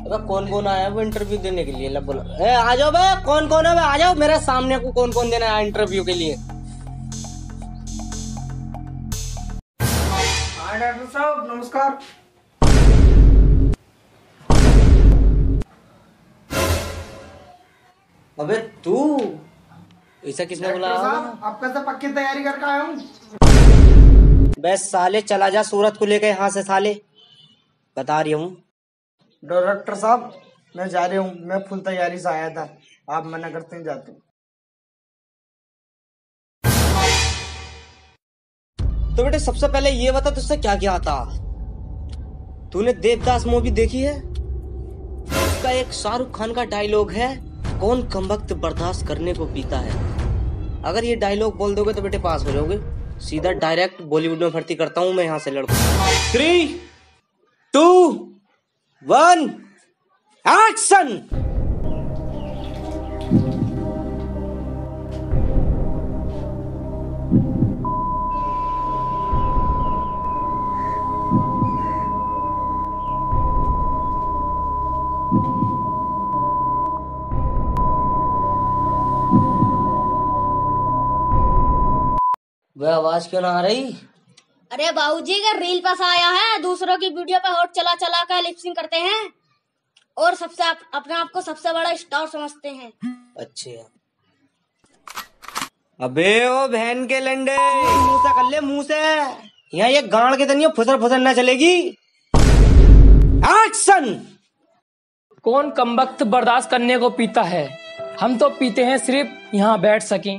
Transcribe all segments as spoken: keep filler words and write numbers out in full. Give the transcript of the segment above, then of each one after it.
अबे कौन कौन आया वो इंटरव्यू देने के लिए? लब बोला ए आ जाओ बे, कौन कौन है बे, आ जाओ मेरे सामने को, कौन कौन देना है इंटरव्यू के लिए? हाँ डॉक्टर साहब नमस्कार। अबे तू ऐसा किसने बोला? आप कैसे पक्की तैयारी करके आया हूँ? बस साले चला जा सूरत को लेके यहाँ से साले, बता रही हूँ। डॉक्टर साहब मैं जा रही हूँ, मैं फुल तैयारी से आया था, आप मना करते हैं जाते। तो बेटे सबसे पहले ये बता तुझसे क्या क्या आता? तूने देवदास मूवी देखी है? उसका एक शाहरुख खान का डायलॉग है, कौन कमबख्त बर्दाश्त करने को पीता है। अगर ये डायलॉग बोल दोगे तो बेटे पास हो जाओगे। सीधा डायरेक्ट बॉलीवुड में भर्ती करता हूँ मैं यहाँ से लड़को। Three two one action. वह आवाज क्यों ना आ रही? अरे बाबूजी का रील पास आया है, दूसरों की वीडियो पे होट चला चला कर लिपसिंग करते हैं और सबसे आप, अपने आप को सबसे बड़ा स्टार समझते हैं। अच्छा अबे ओ बहन के लंडे, मुंह से कर ले मुंह से, यहाँ ये गांड के तनियो फुसर फुसर ना चलेगी। एक्शन। कौन कमबख्त बर्दाश्त करने को पीता है? हम तो पीते हैं सिर्फ यहाँ बैठ सकें,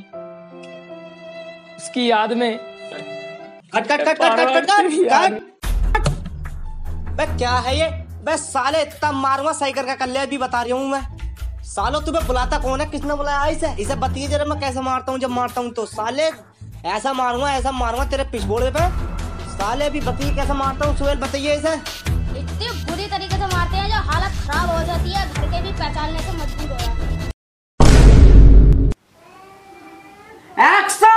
उसकी याद में। Cut cut cut cut cut cut cut. बे क्या है ये? बे साले इतना मारूंगा सही करके कर ले, अभी बता रही हूँ मैं। सालो तुम्हें बुलाता कौन है, किसने बुलाया इसे? इसे बताइए जरा मैं कैसे मारता हूँ। जब मारता हूँ तो साले ऐसा मारूंगा ऐसा मारूंगा तेरे पिछबोड़े पे। साले अभी बताइए कैसे मारता हूँ, सुहेल बताइए इसे। इतनी बुरी तरीके से मारते हैं जो हालत खराब हो जाती है, घर के भी पहचानने से मजबूर हो जाते हैं। एक्शन।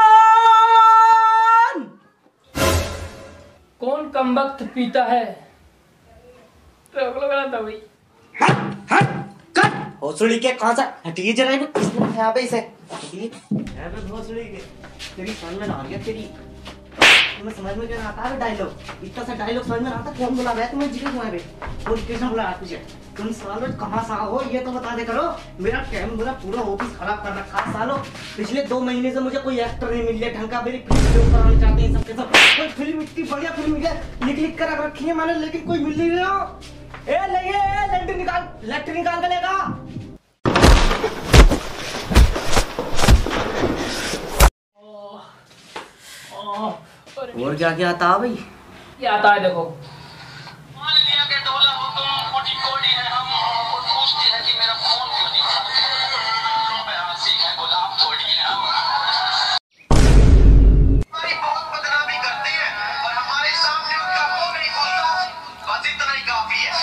कौन कमबख्त पीता है? रोक लो गलत हो गई। हट हट कट। भोसड़ी के कहाँ से हटिए जरा, किसने यहाँ पे इसे हटिए। भोसड़ी के तेरी समझ में ना आ रही है तेरी, तुम्हें समझ में क्यों आता है डायलॉग? इतना सा डायलॉग समझ में आता? कौन बुला रहा है तुम्हें? जिक्र तुम्हारे कौन किसने बुलाया तुझे? तुम सालों कहाँ सा हो ये तो बता दे करो। मेरा टाइम मेरा पूरा ऑफिस खराब कर रखा है सालों। पिछले दो महीने से मुझे कोई एक्टर नहीं मिल रहा ढंग का, मेरी फिल्म कराना चाहते हैं सबके सब। कोई फिल्म इतनी बढ़िया फिल्म लिख लिख कर रखी है मैंने, लेकिन कोई मिल नहीं रहा। ए ले लेटर निकाल, लेटर निकाल के लेगा। और क्या क्या आता है भाई? ये आता है देखो। मान लिया कि डोला हो तुम, कोटी कोटी है हम, और पूछती है कि मेरा फोन क्यों नहीं उठाता? हंसी है गुलाब कोटी है हम। हमारी बहुत बदनामी करते हैं और हमारे सामने उनका मुंह नहीं खोलता, बस इतना ही काफी है।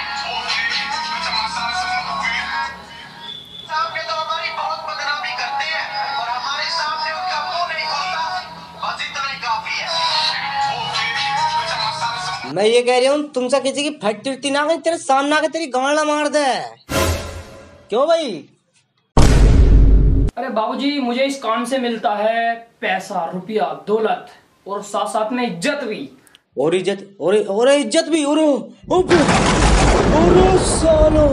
सामने तो हमारी बहुत बदनामी करते हैं और हमारे सामने उनका मुंह नहीं खोलता, बस इतना ही काफी है। मैं ये कह रही हूँ तुमसे किसी की फट उठती ना गई, तेरे सामने आके तेरी गांड मार दे। क्यों भाई? अरे बाबूजी मुझे इस काम से मिलता है पैसा, रुपया, दौलत और साथ साथ में इज्जत भी। और इज्जत और और इज्जत भी। और और सालो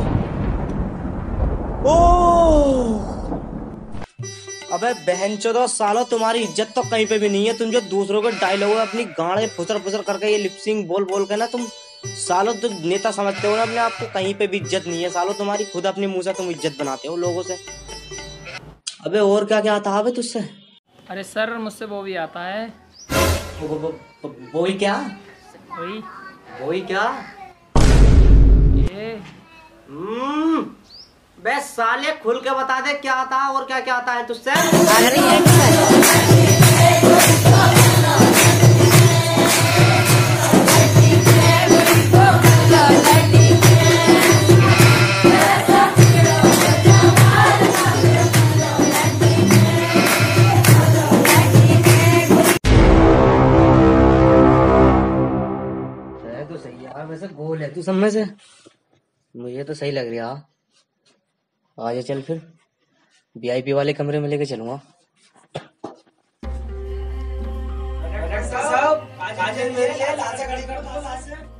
ओ अबे बहनचोदो सालो, तुम्हारी इज्जत तो कहीं पे भी नहीं है। तुम जो दूसरों के डायलॉग अपनी गाड़े फुसर फुसर करके ये लिपसिंग बोल बोल के ना तुम सालो तो नेता समझते हो ना अपने आप को, कहीं पे भी इज्जत नहीं है सालो तुम्हारी। खुद अपने मुंह से तुम इज्जत बनाते हो लोगों से। अबे और क्या क्या आता है तुझसे? अरे सर मुझसे वो भी आता है। वो वो वो वो ही क्या? वही वो ही क्या? ये हम्म बे साले खुल के बता दे क्या आता है और क्या क्या आता है तुझसे? तो सही यार, वैसे गोल है तू सब में से। मुझे तो सही लग रहा। आजा चल फिर वीआईपी वाले कमरे में लेके चलूंगा। साहब आज मेरे लिए लाशें खड़ी कर दो, लाशें।